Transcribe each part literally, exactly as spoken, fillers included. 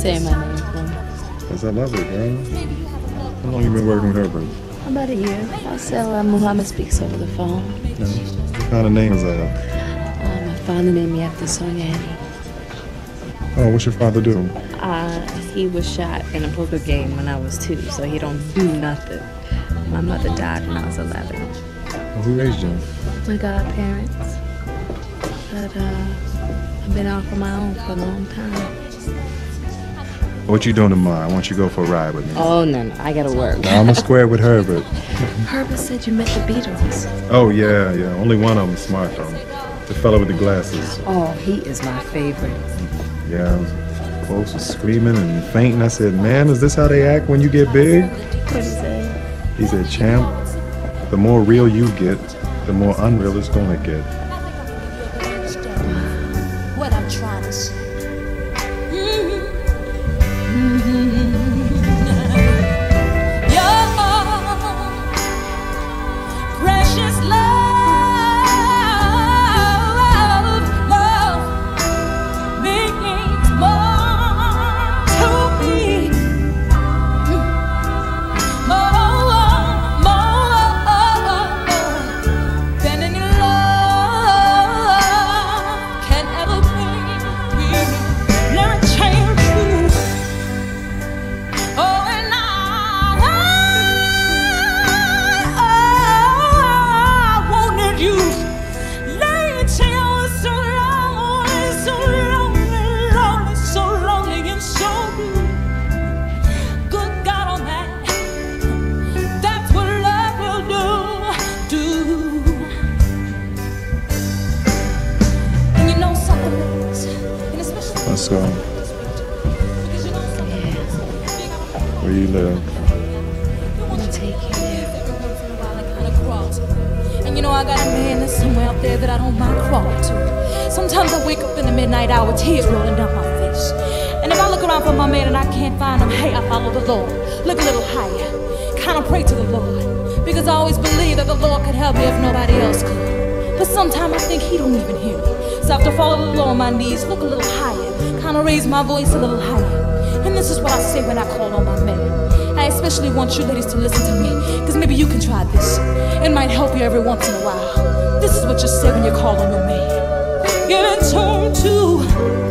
saying my name for me. That's I love it, girl. How long you been working with Herbert? About a year. I sell uh, Muhammad speaks over the phone. Yeah. What kind of name is that? Uh, my father named me after Sonia Annie. Oh, what's your father do? Uh, he was shot in a poker game when I was two, so he don't do nothing. My mother died when I was eleven. Well, who raised you? My godparents. But uh, I've been out on my own for a long time. What you doing tomorrow? I want you to go for a ride with me. Oh, no, no, I gotta work. Now, I'm a square with Herbert. Herbert said you met the Beatles. Oh, yeah, yeah. Only one of them is smart, though. The fellow with the glasses. Oh, he is my favorite. Yeah, folks were screaming and fainting. I said, man, is this how they act when you get big? What did he say? He said, champ, the more real you get, the more unreal it's gonna get. What I'm trying to say. Let's go. Where you live? I'm gonna take you there. And you know I got a man that's somewhere out there that I don't mind crawling to. Sometimes I wake up in the midnight hour, tears rolling down my face. And if I look around for my man and I can't find him, hey, I follow the Lord. Look a little higher, kind of pray to the Lord. Because I always believe that the Lord could help me if nobody else could. But sometimes I think he don't even hear me. So I have to follow the Lord on my knees, look a little higher, kind of raise my voice a little higher. And this is what I say when I call on my man. I especially want you ladies to listen to me, because maybe you can try this. It might help you every once in a while. This is what you say when you call on your man. Give it turn to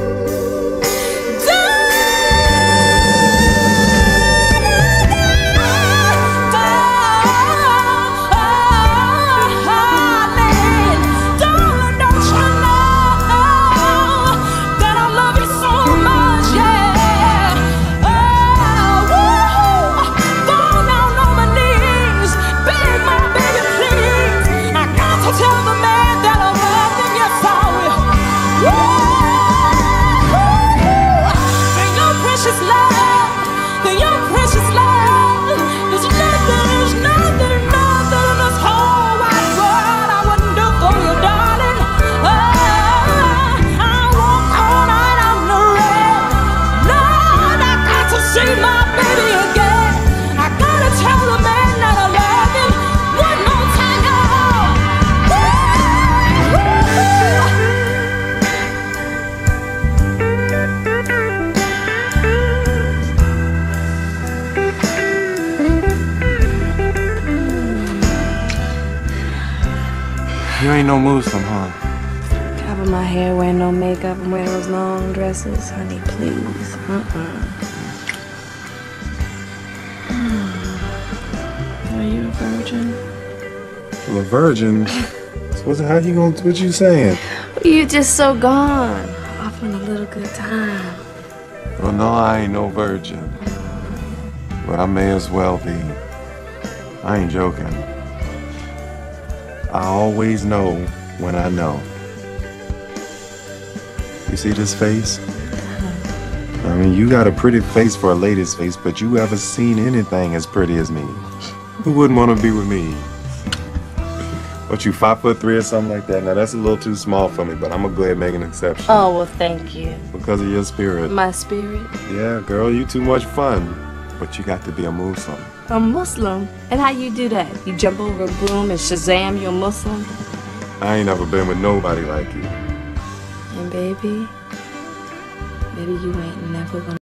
You ain't no Muslim, huh? Cover my hair, wear no makeup, and wear those long dresses. Honey, please. Uh-uh. Are you a virgin? Well, a virgin? What's, how you gonna, what you saying? You just so gone. Off on a little good time. Well, no, I ain't no virgin. But I may as well be. I ain't joking. I always know when I know. You see this face? I mean, you got a pretty face for a lady's face, but you ever seen anything as pretty as me? Who wouldn't want to be with me? What, you five foot three or something like that? Now that's a little too small for me, but I'm gonna go ahead and make an exception. Oh, well, thank you. Because of your spirit. My spirit? Yeah, girl, you too much fun. But you got to be a Muslim. A Muslim? And how you do that? You jump over a broom and Shazam, you're a Muslim? I ain't never been with nobody like you. And baby, baby, you ain't never gonna